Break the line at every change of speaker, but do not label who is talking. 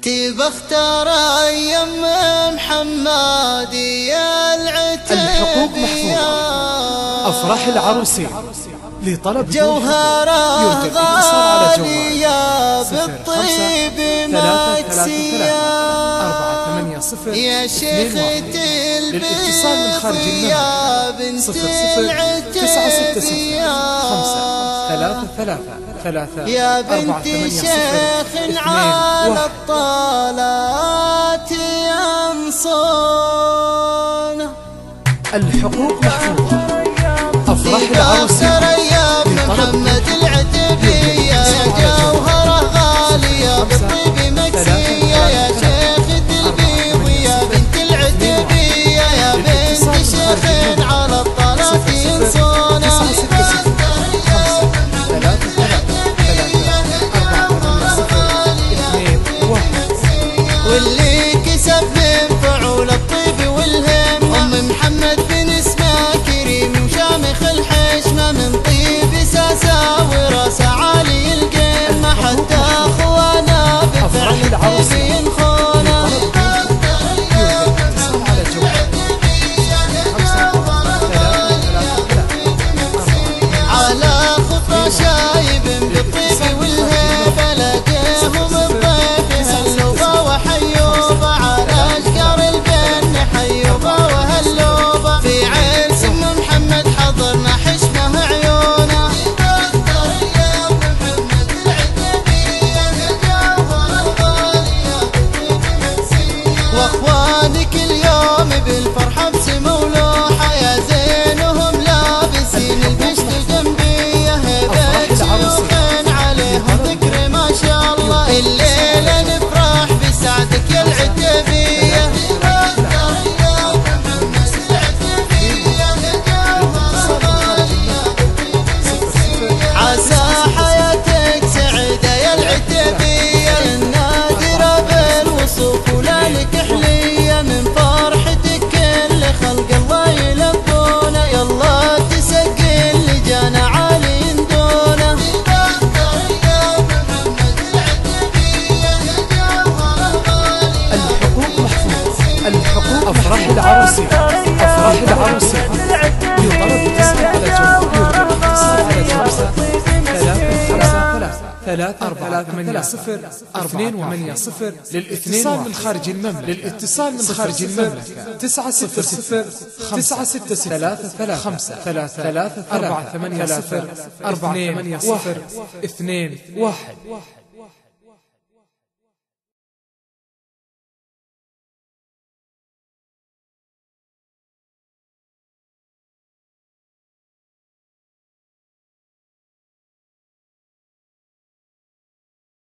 بختار أيام محمدي العتبية.
الحقوق محفوظة. أفراح العروسين لطلب
جوهرة غالية بالطيب مكسية يا شيخة
للاتصال من خارج المملكة
يا بنت العتبية يا بنت شيخ على الطالات ينصون.
الحقوق محفوظة. أفراح العروسين
محمد العتبية جوهرة غالية بالطيب مكسية يا شيخ البيض يا بنت العتبية يا بنت شيخ على الطالات ينصون. واللي كسب من فعول الطيب والهم أم محمد بن اسمه كريم وشامخ الحشمة من طيب ساسة وراسه عالي القمة حتى أخوانا بفعل الطيب ينخونه. على خطى شايب بالطيب والهيب لقيهم الضيف هلوبة وحيوبة على أشجار البن حيوبة وهلوبة في عرس أم محمد حضرنا حشمه عيونه. واخوانك اليوم بالفرحة بسموا لوحة يا زينهم لابسين البشت جنبية هبة شيوخ عليهم ذكر ما شاء الله. الليلة نفرح بسعدك يا العتبية عسى حياتك سعيدة يا العتبية النادرة بالوصوف ولانك حلية من فرحتك كل خلق الله يلبونه. يلا تسقي اللي جانا عالي دونه.
الحقوق محفوظة. الحقوق. أفراح العروسين. أفراح العروسين لطلب اتصال على جوال 3-4-8-0-2-8-0 للاتصال من خارج المملكة. للاتصال من خارج المملكة 900-966-3-3-5-3-4-8-0-4-8-0-2-1.